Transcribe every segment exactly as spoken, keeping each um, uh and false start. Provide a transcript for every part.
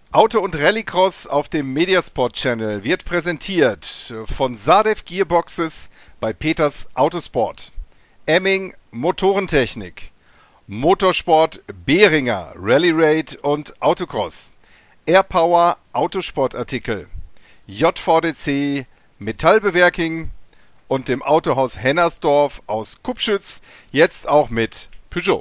Auto- und Rallycross auf dem Mediasport Channel wird präsentiert von Sadev Gearboxes bei Peters Autosport, Emming Motorentechnik, Motorsport Behringer Rally Raid und Autocross, Airpower Autosportartikel, J V D C Metallbewerking und dem Autohaus Hennersdorf aus Kupschütz, jetzt auch mit Peugeot.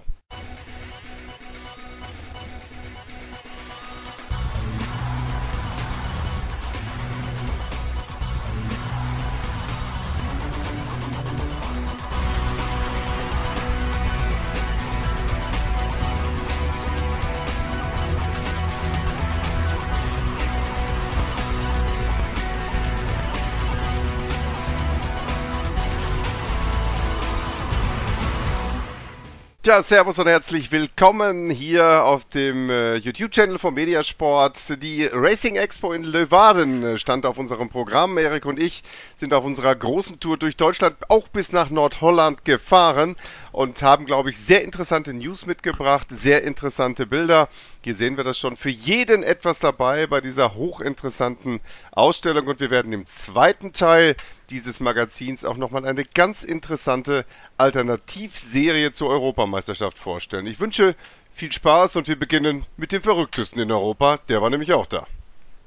Ja, servus und herzlich willkommen hier auf dem äh, YouTube-Channel vom Mediasport. Die Racing Expo in Leeuwarden äh, stand auf unserem Programm. Erik und ich sind auf unserer großen Tour durch Deutschland auch bis nach Nordholland gefahren und haben, glaube ich, sehr interessante News mitgebracht, sehr interessante Bilder. Hier sehen wir das schon, für jeden etwas dabei bei dieser hochinteressanten Ausstellung, und wir werden im zweiten Teil dieses Magazins auch nochmal eine ganz interessante Alternativserie zur Europameisterschaft vorstellen. Ich wünsche viel Spaß und wir beginnen mit dem Verrücktesten in Europa. Der war nämlich auch da.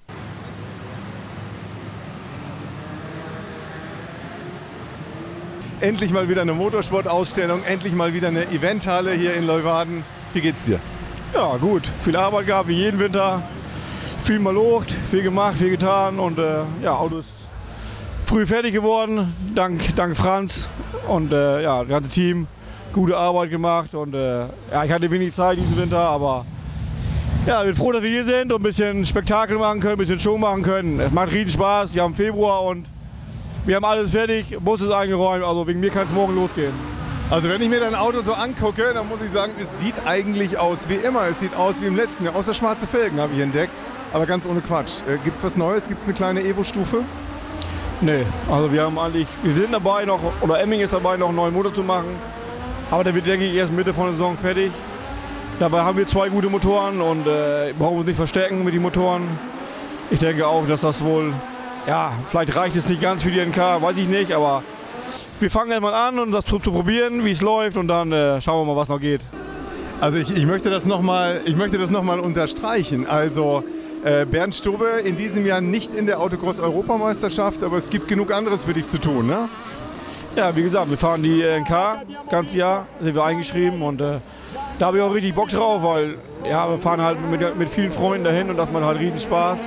Endlich mal wieder eine Motorsportausstellung, endlich mal wieder eine Eventhalle hier in Leeuwarden. Wie geht's dir? Ja, gut. Viel Arbeit gehabt, wie jeden Winter. Viel mal locht, viel gemacht, viel getan und äh, ja, Autos früh fertig geworden, dank, dank Franz und äh, ja, das ganze Team. Gute Arbeit gemacht und äh, ja, ich hatte wenig Zeit diesen Winter, aber ja, ich bin froh, dass wir hier sind und ein bisschen Spektakel machen können, ein bisschen Show machen können. Es macht riesen Spaß, wir haben Februar und wir haben alles fertig, Bus ist eingeräumt, also wegen mir kann es morgen losgehen. Also wenn ich mir dein Auto so angucke, dann muss ich sagen, es sieht eigentlich aus wie immer. Es sieht aus wie im letzten Jahr, außer schwarze Felgen habe ich entdeckt, aber ganz ohne Quatsch. Äh, Gibt es was Neues? Gibt es eine kleine Evo-Stufe? Nee, also wir haben eigentlich, wir sind dabei noch, oder Emming ist dabei noch einen neuen Motor zu machen, aber der wird, denke ich, erst Mitte von der Saison fertig. Dabei haben wir zwei gute Motoren und äh, brauchen uns nicht verstecken mit den Motoren. Ich denke auch, dass das wohl, ja, vielleicht reicht es nicht ganz für die N K, weiß ich nicht, aber wir fangen erstmal an, um das zu, zu probieren, wie es läuft, und dann äh, schauen wir mal, was noch geht. Also ich, ich möchte das nochmal noch mal unterstreichen. Also äh, Bernd Stubbe in diesem Jahr nicht in der Autocross-Europameisterschaft, aber es gibt genug anderes für dich zu tun, ne? Ja, wie gesagt, wir fahren die N K das ganze Jahr, sind wir eingeschrieben, und äh, da habe ich auch richtig Bock drauf, weil ja, wir fahren halt mit, mit vielen Freunden dahin und das macht halt riesen Spaß.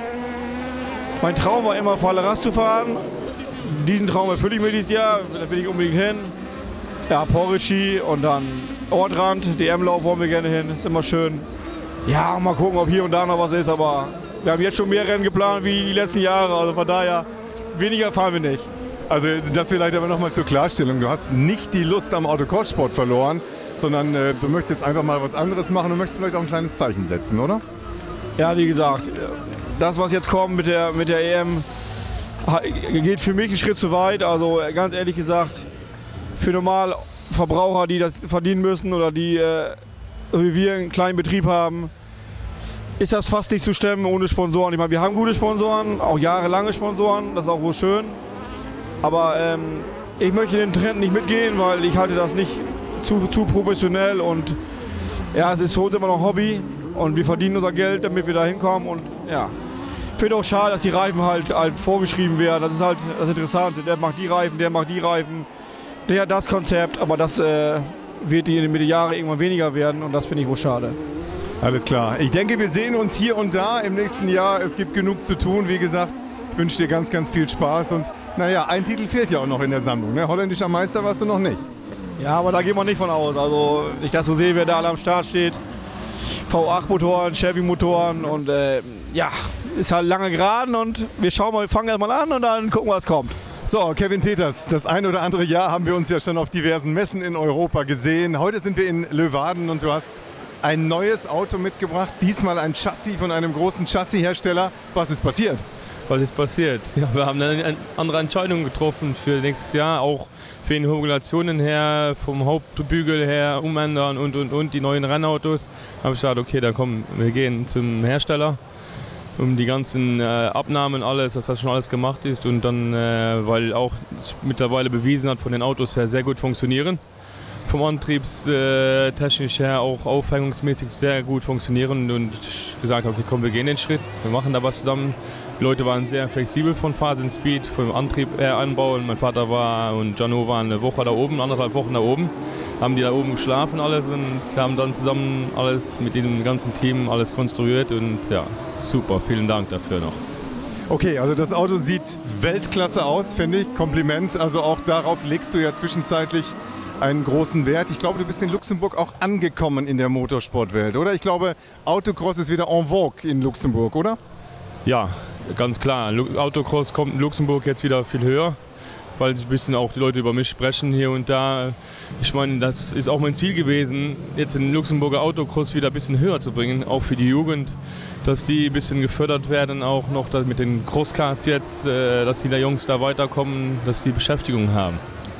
Mein Traum war immer, Fahreras zu fahren. Diesen Traum erfülle ich mir dieses Jahr, da will ich unbedingt hin. Ja, Porridge und dann Ortrand, D M-Lauf wollen wir gerne hin, ist immer schön. Ja, mal gucken, ob hier und da noch was ist, aber wir haben jetzt schon mehr Rennen geplant wie die letzten Jahre, also von daher, weniger fahren wir nicht. Also das vielleicht aber nochmal zur Klarstellung, du hast nicht die Lust am Autocross-Sport verloren, sondern äh, du möchtest jetzt einfach mal was anderes machen und möchtest vielleicht auch ein kleines Zeichen setzen, oder? Ja, wie gesagt, das, was jetzt kommt mit der, mit der E M, geht für mich einen Schritt zu weit. Also ganz ehrlich gesagt, für normale Verbraucher, die das verdienen müssen oder die, äh, so wie wir, einen kleinen Betrieb haben, ist das fast nicht zu stemmen ohne Sponsoren. Ich meine, wir haben gute Sponsoren, auch jahrelange Sponsoren, das ist auch wohl schön. Aber ähm, ich möchte den Trend nicht mitgehen, weil ich halte das nicht zu, zu professionell, und ja, es ist für uns immer noch Hobby und wir verdienen unser Geld, damit wir da hinkommen, und ja. Ich finde auch schade, dass die Reifen halt, halt vorgeschrieben werden. Das ist halt das Interessante. Der macht die Reifen, der macht die Reifen, der hat das Konzept, aber das äh, wird die mit den Jahren irgendwann weniger werden, und das finde ich wohl schade. Alles klar. Ich denke, wir sehen uns hier und da im nächsten Jahr. Es gibt genug zu tun. Wie gesagt, ich wünsche dir ganz, ganz viel Spaß. Und naja, ein Titel fehlt ja auch noch in der Sammlung, ne? Holländischer Meister warst du noch nicht. Ja, aber da gehen wir nicht von aus. Also ich das so sehe, wer da alle am Start steht. V acht Motoren, Chevy Motoren, und äh, ja, ist halt lange geraden, und wir schauen mal, wir fangen erstmal an und dann gucken, was kommt. So, Kevin Peters, das ein oder andere Jahr haben wir uns ja schon auf diversen Messen in Europa gesehen. Heute sind wir in Leeuwarden und du hast ein neues Auto mitgebracht, diesmal ein Chassis von einem großen Chassishersteller. Was ist passiert? Was ist passiert? Ja, wir haben eine andere Entscheidung getroffen für nächstes Jahr, auch für die Regulationen her, vom Hauptbügel her, umändern und und und die neuen Rennautos. Da habe ich gesagt, okay, dann komm, wir gehen zum Hersteller. um die ganzen äh, Abnahmen, alles, dass das schon alles gemacht ist und dann, äh, weil auch mittlerweile bewiesen hat, von den Autos her sehr gut funktionieren. Vom Antriebstechnisch her auch aufhängungsmäßig sehr gut funktionieren und gesagt, okay, komm, wir gehen den Schritt, wir machen da was zusammen. Die Leute waren sehr flexibel von Phase und Speed, vom Antrieb her anbauen. Mein Vater war und Jano waren eine Woche da oben, anderthalb Wochen da oben, haben die da oben geschlafen alles und haben dann zusammen alles mit dem ganzen Team alles konstruiert und ja, super, vielen Dank dafür noch. Okay, also das Auto sieht Weltklasse aus, finde ich, Kompliment, also auch darauf legst du ja zwischenzeitlich einen großen Wert. Ich glaube, du bist in Luxemburg auch angekommen in der Motorsportwelt, oder? Ich glaube, Autocross ist wieder en vogue in Luxemburg, oder? Ja, ganz klar. Autocross kommt in Luxemburg jetzt wieder viel höher, weil ein bisschen auch die Leute über mich sprechen hier und da. Ich meine, das ist auch mein Ziel gewesen, jetzt den Luxemburger Autocross wieder ein bisschen höher zu bringen, auch für die Jugend, dass die ein bisschen gefördert werden, auch noch mit den Crosscars jetzt, dass die da Jungs da weiterkommen, dass die Beschäftigung haben.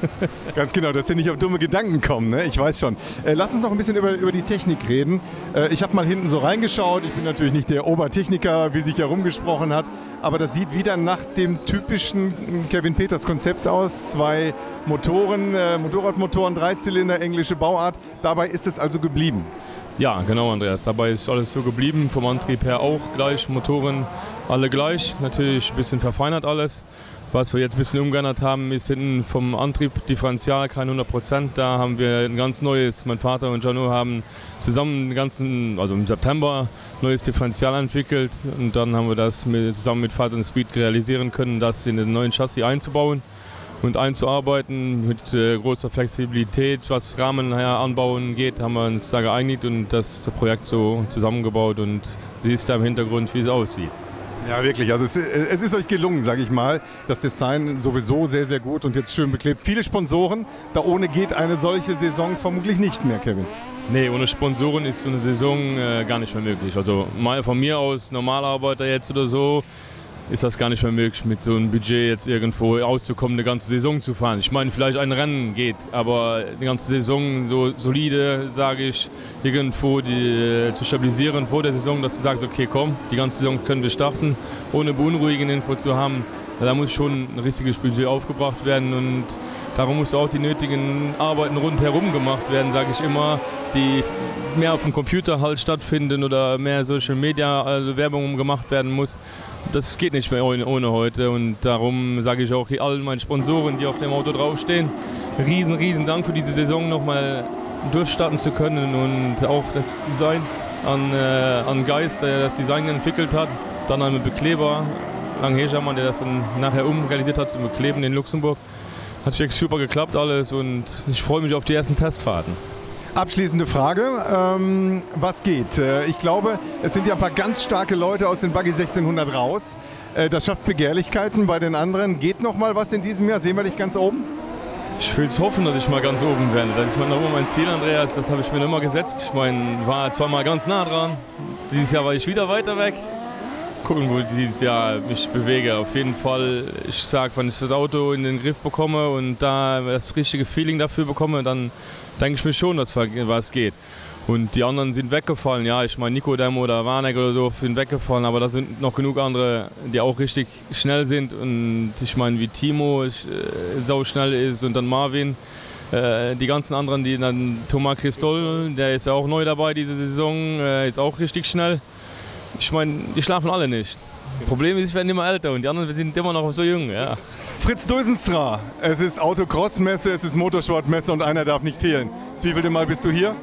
Ganz genau, dass sie nicht auf dumme Gedanken kommen, ne? Ich weiß schon. Äh, lass uns noch ein bisschen über, über die Technik reden. Äh, ich habe mal hinten so reingeschaut. Ich bin natürlich nicht der Obertechniker, wie sich herumgesprochen hat, aber das sieht wieder nach dem typischen Kevin Peters Konzept aus. Zwei Motoren, äh, Motorradmotoren, Dreizylinder, englische Bauart. Dabei ist es also geblieben. Ja, genau, Andreas. Dabei ist alles so geblieben. Vom Antrieb her auch gleich. Motoren alle gleich. Natürlich ein bisschen verfeinert alles. Was wir jetzt ein bisschen umgeändert haben, ist hinten vom Antrieb Differential kein hundert Prozent. Da haben wir ein ganz neues, mein Vater und Jano haben zusammen den ganzen, also im September, neues Differential entwickelt. Und dann haben wir das mit, zusammen mit Phase und Speed realisieren können, das in den neuen Chassis einzubauen und einzuarbeiten mit äh, großer Flexibilität. Was Rahmen her anbauen geht, haben wir uns da geeinigt und das Projekt so zusammengebaut und siehst da im Hintergrund, wie es aussieht. Ja, wirklich. Also es, es ist euch gelungen, sage ich mal. Das Design sowieso sehr, sehr gut und jetzt schön beklebt. Viele Sponsoren. Da ohne geht eine solche Saison vermutlich nicht mehr, Kevin. Nee, ohne Sponsoren ist so eine Saison äh, gar nicht mehr möglich. Also mal von mir aus, Normalarbeiter jetzt oder so, ist das gar nicht mehr möglich, mit so einem Budget jetzt irgendwo auszukommen, eine ganze Saison zu fahren. Ich meine, vielleicht ein Rennen geht, aber die ganze Saison so solide, sage ich, irgendwo die, äh, zu stabilisieren vor der Saison, dass du sagst, okay, komm, die ganze Saison können wir starten, ohne beunruhigende Info zu haben. Da muss schon ein riesiges Budget aufgebracht werden und darum muss auch die nötigen Arbeiten rundherum gemacht werden, sage ich immer, die mehr auf dem Computer halt stattfinden oder mehr Social Media, also Werbung gemacht werden muss. Das geht nicht mehr ohne, ohne heute und darum sage ich auch hier allen meinen Sponsoren, die auf dem Auto draufstehen, riesen, riesen Dank für diese Saison nochmal durchstarten zu können und auch das Design an, äh, an Geist, der das Design entwickelt hat, dann an den Bekleber, Lang Hegermann, der das dann nachher umrealisiert hat zum Bekleben in Luxemburg. Hat wirklich super geklappt alles und ich freue mich auf die ersten Testfahrten. Abschließende Frage, ähm, was geht? Äh, ich glaube, es sind ja ein paar ganz starke Leute aus den Buggy sechzehnhundert raus. Äh, das schafft Begehrlichkeiten bei den anderen. Geht noch mal was in diesem Jahr? Sehen wir dich ganz oben? Ich will es hoffen, dass ich mal ganz oben werde. Das ist noch immer mein Ziel, Andreas. Das habe ich mir immer gesetzt. Ich meine, war zwar mal ganz nah dran. Dieses Jahr war ich wieder weiter weg. Gucken, wo ich dieses Jahr mich bewege. Auf jeden Fall, ich sage, wenn ich das Auto in den Griff bekomme und da das richtige Feeling dafür bekomme, dann denke ich mir schon, dass was geht. Und die anderen sind weggefallen. Ja, ich meine, Nikodem oder Warneck oder so sind weggefallen, aber da sind noch genug andere, die auch richtig schnell sind. Und ich meine, wie Timo äh, sau schnell ist und dann Marvin. Äh, die ganzen anderen, die dann Thomas Christol, der ist ja auch neu dabei diese Saison, äh, ist auch richtig schnell. Ich meine, die schlafen alle nicht. Problem ist, ich werde immer älter und die anderen sind immer noch so jung. Ja. Fritz Dösenstra, es ist Autocross-Messe, es ist Motorsport-Messe und einer darf nicht fehlen. Das wievielte Mal bist du hier?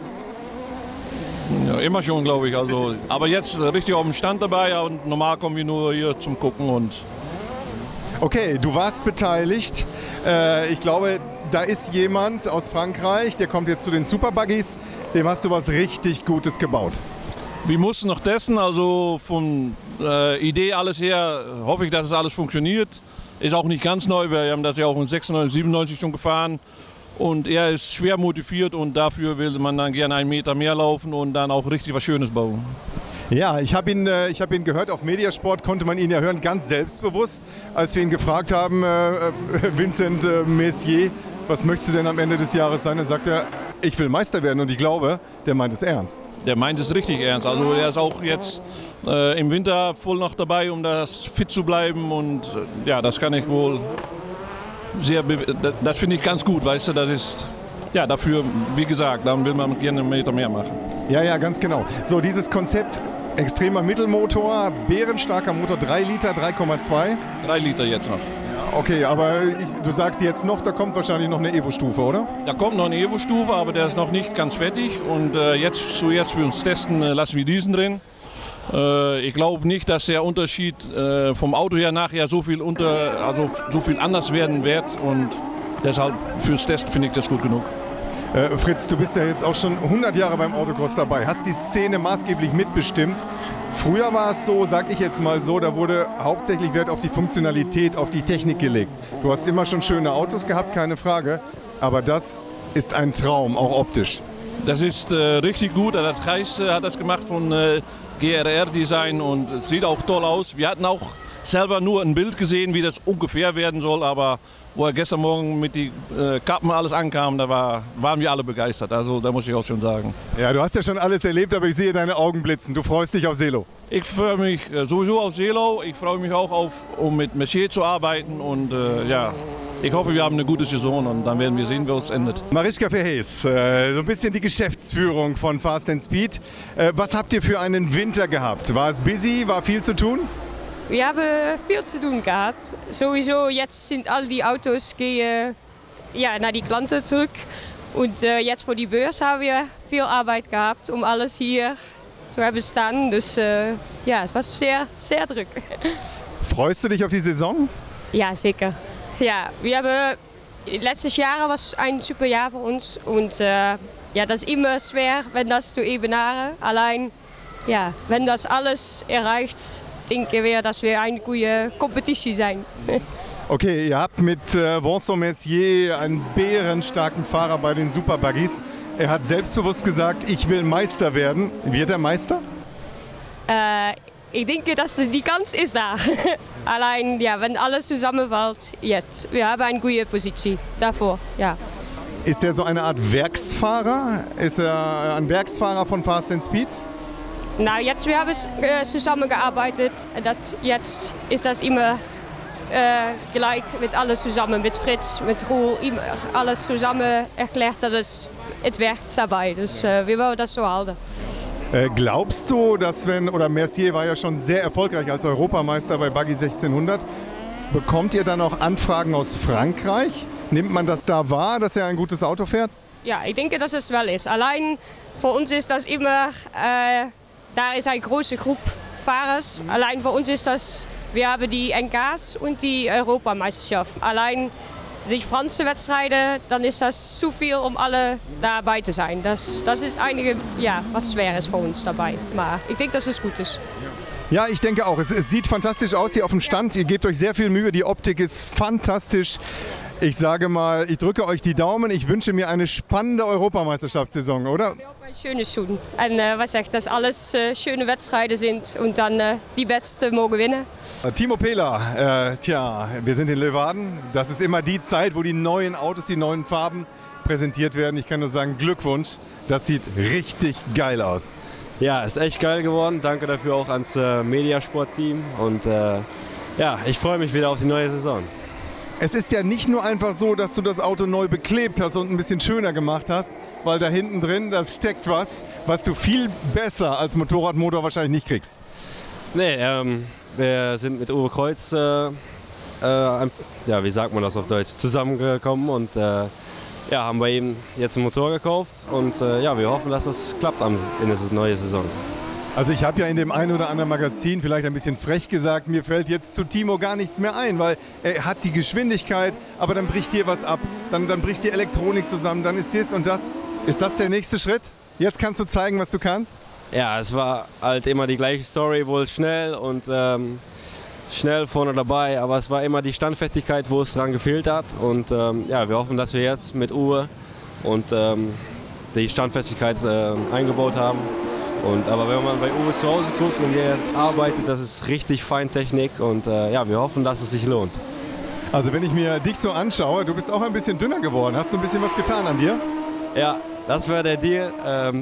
Ja, immer schon, glaube ich. Also, aber jetzt richtig auf dem Stand dabei und normal kommen wir nur hier zum Gucken. Und okay, du warst beteiligt. Äh, ich glaube, da ist jemand aus Frankreich, der kommt jetzt zu den Super-Buggies. Dem hast du was richtig Gutes gebaut. wir mussten noch testen, also von äh, Idee alles her, hoffe ich, dass es alles funktioniert. Ist auch nicht ganz neu, wir haben das ja auch in sechsundneunzig, siebenundneunzig schon gefahren. Und er ist schwer motiviert und dafür will man dann gerne einen Meter mehr laufen und dann auch richtig was Schönes bauen. Ja, ich habe ihn, äh, ich hab ihn gehört, auf Mediasport konnte man ihn ja hören, ganz selbstbewusst, als wir ihn gefragt haben, äh, Vincent äh, Messier, was möchtest du denn am Ende des Jahres sein? Da sagt er, ich will Meister werden und ich glaube, der meint es ernst. der meint es richtig ernst. Also er ist auch jetzt äh, im Winter voll noch dabei, um das fit zu bleiben. Und äh, ja, das kann ich wohl sehr, das finde ich ganz gut, weißt du, das ist, ja, dafür, wie gesagt, dann will man gerne einen Meter mehr machen. Ja, ja, ganz genau. So, dieses Konzept, extremer Mittelmotor, bärenstarker Motor, drei Liter, drei Komma zwei. Drei Liter jetzt noch. Okay, aber ich, du sagst jetzt noch, da kommt wahrscheinlich noch eine Evo-Stufe, oder? Da kommt noch eine Evo-Stufe, aber der ist noch nicht ganz fertig. Und äh, jetzt zuerst für uns testen, äh, lassen wir diesen drin. Äh, ich glaube nicht, dass der Unterschied äh, vom Auto her nachher so viel, unter, also so viel anders werden wird. Und deshalb fürs Test finde ich das gut genug. Äh, Fritz, du bist ja jetzt auch schon hundert Jahre beim Autocross dabei, hast die Szene maßgeblich mitbestimmt. Früher war es so, sag ich jetzt mal so, da wurde hauptsächlich Wert auf die Funktionalität, auf die Technik gelegt. Du hast immer schon schöne Autos gehabt, keine Frage, aber das ist ein Traum, auch optisch. Das ist äh, richtig gut. Der Kreis äh, hat das gemacht von äh, G R R-Design und es sieht auch toll aus. Wir hatten auch selber nur ein Bild gesehen, wie das ungefähr werden soll, aber wo er gestern Morgen mit den äh, Kappen alles ankam, da war, waren wir alle begeistert. Also da muss ich auch schon sagen. Ja, du hast ja schon alles erlebt, aber ich sehe deine Augen blitzen. Du freust dich auf Selo. Ich freue mich äh, sowieso auf Selo. Ich freue mich auch auf, um mit Mercier zu arbeiten und äh, ja, ich hoffe, wir haben eine gute Saison und dann werden wir sehen, wie es endet. Mariska Verhees, äh, so ein bisschen die Geschäftsführung von Fast and Speed. Äh, was habt ihr für einen Winter gehabt? War es busy? War viel zu tun? Wir haben viel zu tun gehabt. Sowieso, jetzt sind all die Autos gehen ja, naar die Klanten zurück. Und äh, jetzt für die Beurs haben wir viel Arbeit gehabt, um alles hier zu haben staan. Dus äh, ja, es war sehr, sehr druk. Freust du dich auf die Saison? Ja, zeker. Ja, wir haben, letztes Jahr was ein super Jahr für uns. Und äh, ja, das ist immer schwer, wenn das zu evenaren. Allein, ja, wenn das alles erreicht, denken wir, dass wir eine gute Competitie sein. Okay, ihr habt mit äh, Vincent Mercier einen bärenstarken Fahrer bei den Super Buggies. Er hat selbstbewusst gesagt, ich will Meister werden. Wird er Meister? Äh, ich denke, dass die Chance ist da. Allein, ja, wenn alles zusammenfällt, jetzt. Wir haben eine gute Position davor, ja. Ist er so eine Art Werksfahrer? Ist er ein Werksfahrer von Fast and Speed? Nou, jetzt wir haben äh, zusammengearbeitet. Das, jetzt ist das immer äh, gleich mit alles zusammen, mit Fritz, mit Roel, immer alles zusammen erklärt, dass es, es werkt dabei. Dus äh, wir wollen das so halten. Äh, glaubst du, dass wenn, oder Mercier war ja schon sehr erfolgreich als Europameister bei Buggy sechzehnhundert, bekommt ihr dann auch Anfragen aus Frankreich? Nimmt man das da wahr, dass er ein gutes Auto fährt? Ja, ich denke, dass es wel ist. Allein für uns ist das immer... Äh, Da ist eine große Gruppe Fahrer. Allein für uns ist das, wir haben die N Ks und die Europameisterschaft. Allein die französische Wedstrijden, dann ist das zu viel, um alle dabei zu sein. Das, das ist einige, ja, was schwer ist für uns dabei. Aber ich denke, dass es gut ist. Ja, ich denke auch. Es, es sieht fantastisch aus hier auf dem Stand. Ihr gebt euch sehr viel Mühe. Die Optik ist fantastisch. Ich sage mal, ich drücke euch die Daumen. Ich wünsche mir eine spannende Europameisterschaftssaison, oder? Wir hoffen ein schönes Schuhen. Und äh, was sagt, dass alles äh, schöne Wettstreiten sind und dann äh, die Besten mogen gewinnen. Timo Pehler, äh, tja, wir sind in Leeuwarden. Das ist immer die Zeit, wo die neuen Autos, die neuen Farben präsentiert werden. Ich kann nur sagen, Glückwunsch. Das sieht richtig geil aus. Ja, ist echt geil geworden. Danke dafür auch ans äh, Mediasport-Team. Und äh, ja, ich freue mich wieder auf die neue Saison. Es ist ja nicht nur einfach so, dass du das Auto neu beklebt hast und ein bisschen schöner gemacht hast, weil da hinten drin, da steckt was, was du viel besser als Motorradmotor wahrscheinlich nicht kriegst. Nee, ähm, wir sind mit Uwe Kreuz, äh, äh, ja, wie sagt man das auf Deutsch, zusammengekommen und äh, ja, haben bei ihm jetzt einen Motor gekauft und äh, ja, wir hoffen, dass das klappt in der neuen Saison. Also ich habe ja in dem einen oder anderen Magazin vielleicht ein bisschen frech gesagt, mir fällt jetzt zu Timo gar nichts mehr ein, weil er hat die Geschwindigkeit, aber dann bricht hier was ab, dann, dann bricht die Elektronik zusammen, dann ist das und das. Ist das der nächste Schritt? Jetzt kannst du zeigen, was du kannst? Ja, es war halt immer die gleiche Story, wohl schnell und ähm, schnell vorne dabei, aber es war immer die Standfestigkeit, wo es dran gefehlt hat und ähm, ja, wir hoffen, dass wir jetzt mit Uwe und ähm, die Standfestigkeit äh, eingebaut haben. Und, aber wenn man bei Uwe zu Hause guckt und er arbeitet, das ist richtig Feintechnik und äh, ja, wir hoffen, dass es sich lohnt. Also wenn ich mir dich so anschaue, du bist auch ein bisschen dünner geworden. Hast du ein bisschen was getan an dir? Ja, das wäre der Deal. Ähm,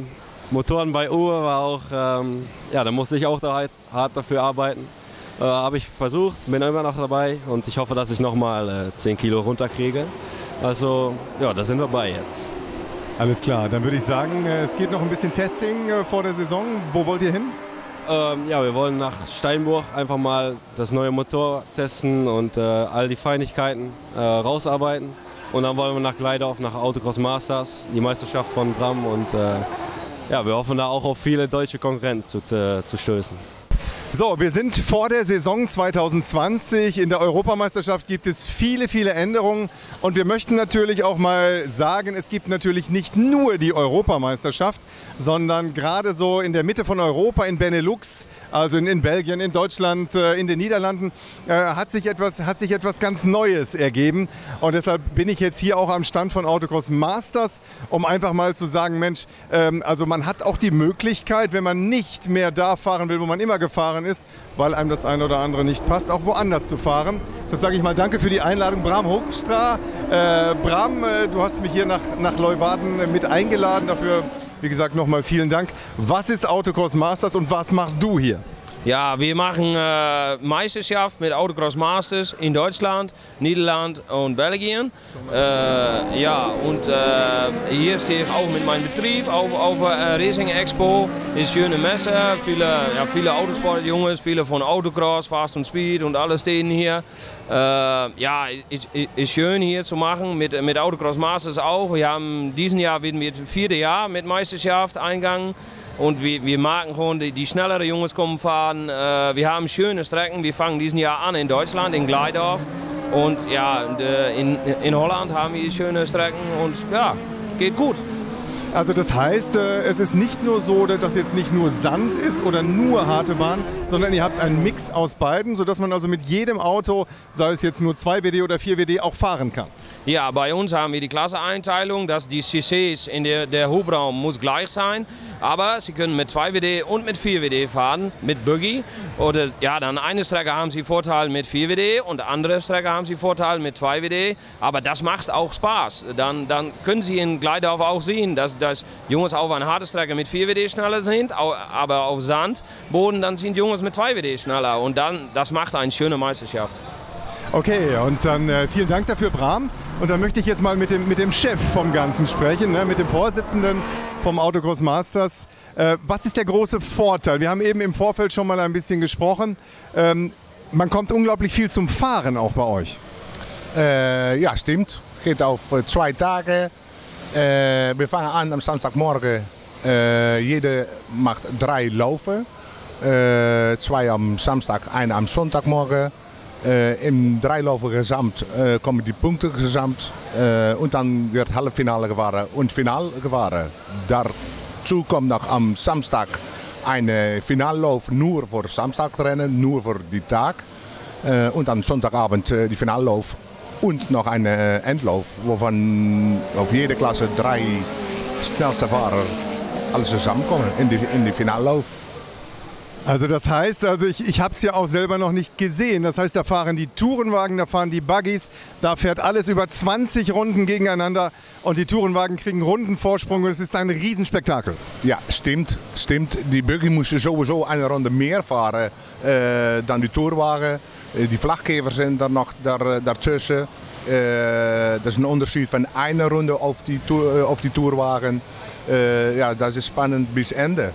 Motoren bei Uhr war auch, ähm, ja, da musste ich auch da hart dafür arbeiten. Äh, Habe ich versucht, bin immer noch dabei und ich hoffe, dass ich nochmal äh, zehn Kilo runterkriege. Also, ja, da sind wir bei jetzt. Alles klar, dann würde ich sagen, es geht noch ein bisschen Testing vor der Saison. Wo wollt ihr hin? Ähm, ja, wir wollen nach Steinburg einfach mal das neue Motor testen und äh, all die Feinigkeiten äh, rausarbeiten. Und dann wollen wir nach Gleidorf, nach Autocross Masters, die Meisterschaft von Bram. Und äh, ja, wir hoffen da auch auf viele deutsche Konkurrenten zu, äh, zu stößen. So, wir sind vor der Saison zwanzig zwanzig. In der Europameisterschaft gibt es viele, viele Änderungen. Und wir möchten natürlich auch mal sagen, es gibt natürlich nicht nur die Europameisterschaft, sondern gerade so in der Mitte von Europa, in Benelux, also in, in Belgien, in Deutschland, äh, in den Niederlanden, äh, hat sich etwas, hat sich etwas ganz Neues ergeben. Und deshalb bin ich jetzt hier auch am Stand von Autocross Masters, um einfach mal zu sagen, Mensch, ähm, also man hat auch die Möglichkeit, wenn man nicht mehr da fahren will, wo man immer gefahren ist, weil einem das eine oder andere nicht passt, auch woanders zu fahren. So sage ich mal danke für die Einladung, Bram Hoekstra. Äh, Bram, äh, du hast mich hier nach, nach Leeuwarden äh, mit eingeladen. Dafür, wie gesagt, nochmal vielen Dank. Was ist Autocross Masters und was machst du hier? Ja, wir machen äh, Meisterschaft mit Autocross Masters in Deutschland, Niederland und Belgien. Äh, ja, und äh, hier stehe ich auch mit meinem Betrieb auf, auf äh, Racing Expo. Ist eine schöne Messe, viele, ja, viele Autosportjungs, viele von Autocross, Fast und Speed und alle stehen hier. Äh, ja, ist, ist schön hier zu machen, mit, mit Autocross Masters auch. Wir haben diesen Jahr wieder mit vierte Jahr mit Meisterschaft eingegangen. Und wir, wir merken schon, die, die schnellere Jungs kommen fahren. Äh, wir haben schöne Strecken. Wir fangen diesen Jahr an in Deutschland, in Gleidorf. Und ja, in, in Holland haben wir schöne Strecken und ja, geht gut. Also das heißt, es ist nicht nur so, dass jetzt nicht nur Sand ist oder nur harte Bahn, sondern ihr habt einen Mix aus beiden, sodass man also mit jedem Auto, sei es jetzt nur zwei W D oder vier W D, auch fahren kann. Ja, bei uns haben wir die Klasseeinteilung, dass die C Cs in der, der Hubraum muss gleich sein. Aber sie können mit zwei W D und mit vier W D fahren, mit Buggy. Oder ja, dann eine Strecke haben sie Vorteil mit vier W D und andere Strecke haben sie Vorteil mit zwei W D. Aber das macht auch Spaß. Dann, dann können sie in Gleidorf auch sehen, dass, dass Jungs auf einer harten Strecke mit vier W D schneller sind, aber auf Sandboden dann sind Jungs mit zwei W D schneller. Und dann, das macht eine schöne Meisterschaft. Okay, und dann äh, vielen Dank dafür, Bram. Und dann möchte ich jetzt mal mit dem, mit dem Chef vom Ganzen sprechen, ne, mit dem Vorsitzenden vom Autocross Masters. Äh, was ist der große Vorteil? Wir haben eben im Vorfeld schon mal ein bisschen gesprochen. Ähm, man kommt unglaublich viel zum Fahren auch bei euch. Äh, ja, stimmt. Geht auf zwei Tage. Äh, wir fangen an am Samstagmorgen. Äh, jeder macht drei Laufen. Äh, zwei am Samstag, eine am Sonntagmorgen. Uh, Im Dreilaufen gesamt uh, kommen die Punkte gesamt uh, und dann wird Halbfinale gefahren und Finale gefahren. Dazu kommt noch am Samstag ein Finallauf nur für Samstagrennen, nur für die Tag. Uh, und am Sonntagabend uh, die Finallauf und noch ein uh, Endlauf, wovon auf jede Klasse drei schnellste Fahrer alles zusammenkommen in die, in die Finallauf. Also das heißt, also ich, ich habe es ja auch selber noch nicht gesehen. Das heißt, da fahren die Tourenwagen, da fahren die Buggies, da fährt alles über zwanzig Runden gegeneinander und die Tourenwagen kriegen Rundenvorsprung und es ist ein Riesenspektakel. Ja, stimmt, stimmt. Die Buggy moesten sowieso eine Runde mehr fahren äh, dan die Tourwagen. Die Vlaggever sind da noch daar, daartussen. Äh, das ist ein Unterschied von einer Runde auf die, auf die Tourwagen. Äh, ja, das ist spannend bis Ende.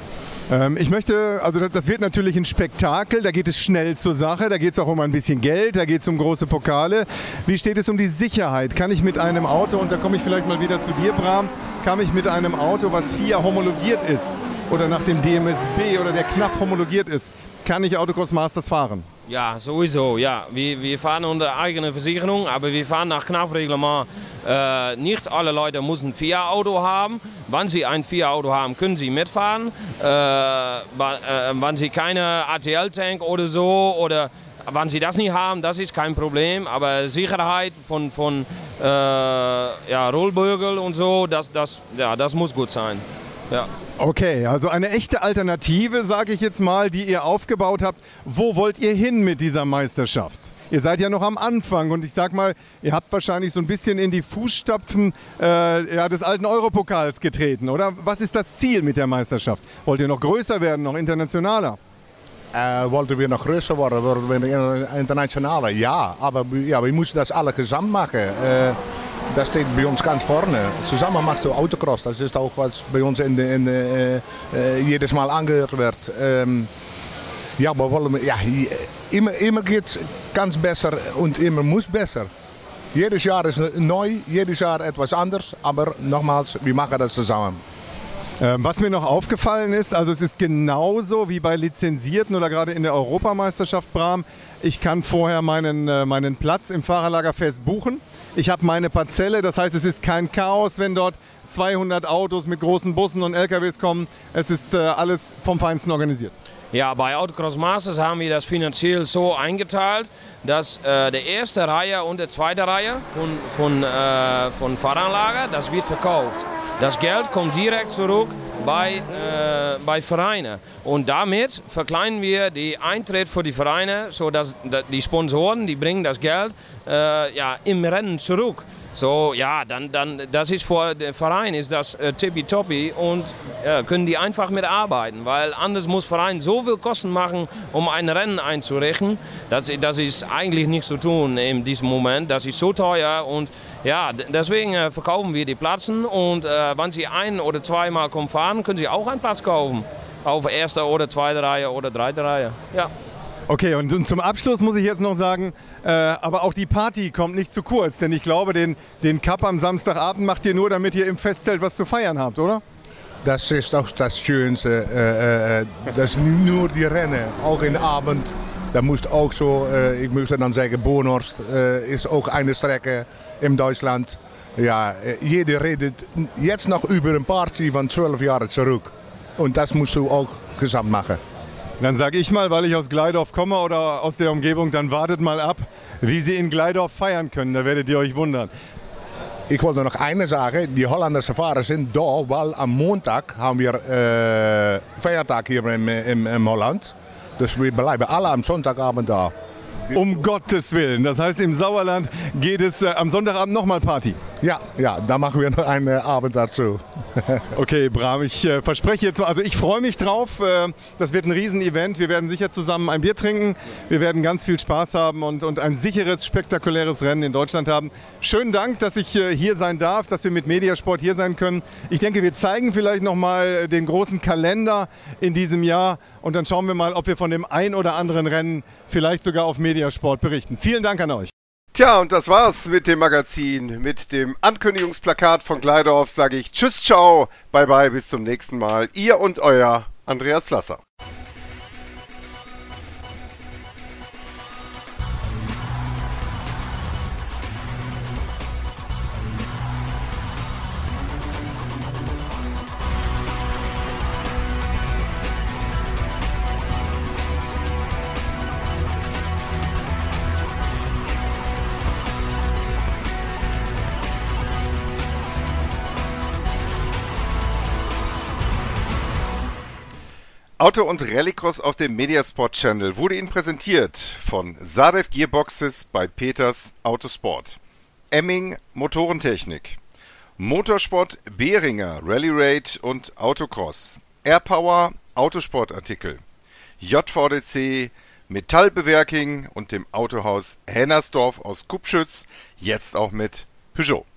Ich möchte, also das wird natürlich ein Spektakel, da geht es schnell zur Sache, da geht es auch um ein bisschen Geld, da geht es um große Pokale. Wie steht es um die Sicherheit? Kann ich mit einem Auto, und da komme ich vielleicht mal wieder zu dir, Bram, kann ich mit einem Auto, was F I A homologiert ist oder nach dem D M S B oder der K N A F homologiert ist, kann ich Autocross Masters fahren? Ja, sowieso. Ja. Wir, wir fahren unter eigener Versicherung, aber wir fahren nach K N A F-Reglement. Äh, nicht alle Leute müssen ein F I A-Auto haben. Wenn sie ein F I A-Auto haben, können sie mitfahren. Äh, wenn sie keine A T L-Tank oder so, oder wenn sie das nicht haben, das ist kein Problem. Aber Sicherheit von, von äh, ja, Rollbügel und so, das, das, ja, das muss gut sein. Ja. Okay, also eine echte Alternative, sage ich jetzt mal, die ihr aufgebaut habt. Wo wollt ihr hin mit dieser Meisterschaft? Ihr seid ja noch am Anfang und ich sag mal, ihr habt wahrscheinlich so ein bisschen in die Fußstapfen äh, ja, des alten Europokals getreten, oder? Was ist das Ziel mit der Meisterschaft? Wollt ihr noch größer werden, noch internationaler? Äh, wollten wir noch größer werden, wollten wir internationaler? Ja, aber ja, wir müssen das alle zusammen machen. Äh, das steht bei uns ganz vorne. Zusammen machst du Autocross. Das ist auch, was bei uns in, in, äh, äh, jedes Mal angehört wird. Ähm, ja, wir wollen, ja, immer, immer geht es ganz besser und immer muss besser. Jedes Jahr ist neu, jedes Jahr etwas anders, aber nochmals, wir machen das zusammen. Was mir noch aufgefallen ist, also es ist genauso wie bei Lizenzierten oder gerade in der Europameisterschaft, Bram. Ich kann vorher meinen, meinen Platz im Fahrerlager fest buchen. Ich habe meine Parzelle, das heißt, es ist kein Chaos, wenn dort zweihundert Autos mit großen Bussen und L K Ws kommen. Es ist äh, alles vom Feinsten organisiert. Ja, bei Autocross Masters haben wir das finanziell so eingeteilt, dass äh, die erste Reihe und die zweite Reihe von, von, äh, von Fahranlage, das wird verkauft. Das Geld kommt direkt zurück bei, äh, bei Vereinen. Und damit verkleinern wir die Eintritt für die Vereine, sodass die Sponsoren, die bringen das Geld äh, ja, im Rennen zurück. So, ja, dann, dann, das ist für den Verein ist das äh, tippitoppi und äh, können die einfach mitarbeiten, weil anders muss Verein so viel Kosten machen, um ein Rennen einzurichten. Das, das ist eigentlich nicht zu tun in diesem Moment. Das ist so teuer und ja, deswegen äh, verkaufen wir die Plätze und äh, wenn Sie ein- oder zweimal kommen fahren, können Sie auch einen Platz kaufen. Auf erster oder zweiter Reihe oder dritter Reihe. Ja. Okay, und zum Abschluss muss ich jetzt noch sagen, äh, aber auch die Party kommt nicht zu kurz, denn ich glaube, den, den Cup am Samstagabend macht ihr nur, damit ihr im Festzelt was zu feiern habt, oder? Das ist auch das Schönste, äh, äh, das ist nicht nur die Rennen, auch im Abend. Da muss auch so, äh, ich möchte dann sagen, Bohorst äh, ist auch eine Strecke in Deutschland. Ja, äh, jeder redet jetzt noch über eine Party von zwölf Jahren zurück. Und das musst du auch gesamt machen. Dann sage ich mal, weil ich aus Gleidorf komme oder aus der Umgebung, dann wartet mal ab, wie Sie in Gleidorf feiern können. Da werdet ihr euch wundern. Ich wollte noch eine sagen, die holländische Fahrer sind da, weil am Montag haben wir äh, Feiertag hier in, in, in Holland. Dus wir bleiben alle am Sonntagabend da. Um Gottes Willen. Das heißt, im Sauerland geht es äh, am Sonntagabend nochmal Party. Ja, ja, da machen wir noch einen Abend dazu. Okay, Bram, ich äh, verspreche jetzt mal, also ich freue mich drauf. Äh, das wird ein Riesenevent. Wir werden sicher zusammen ein Bier trinken. Wir werden ganz viel Spaß haben und, und ein sicheres, spektakuläres Rennen in Deutschland haben. Schönen Dank, dass ich äh, hier sein darf, dass wir mit Mediasport hier sein können. Ich denke, wir zeigen vielleicht nochmal den großen Kalender in diesem Jahr und dann schauen wir mal, ob wir von dem ein oder anderen Rennen vielleicht sogar auf Mediasport berichten. Vielen Dank an euch. Tja, und das war's mit dem Magazin. Mit dem Ankündigungsplakat von Gleidorf sage ich Tschüss, ciao, bye bye, bis zum nächsten Mal. Ihr und euer Andreas Flasser. Auto- und Rallycross auf dem Mediasport Channel wurde Ihnen präsentiert von Sadev Gearboxes bei Peters Autosport, Emming Motorentechnik, Motorsport Behringer Rally Raid und Autocross, Airpower Autosportartikel, J V D C Metallbewerking und dem Autohaus Hennersdorf aus Kupschütz, jetzt auch mit Peugeot.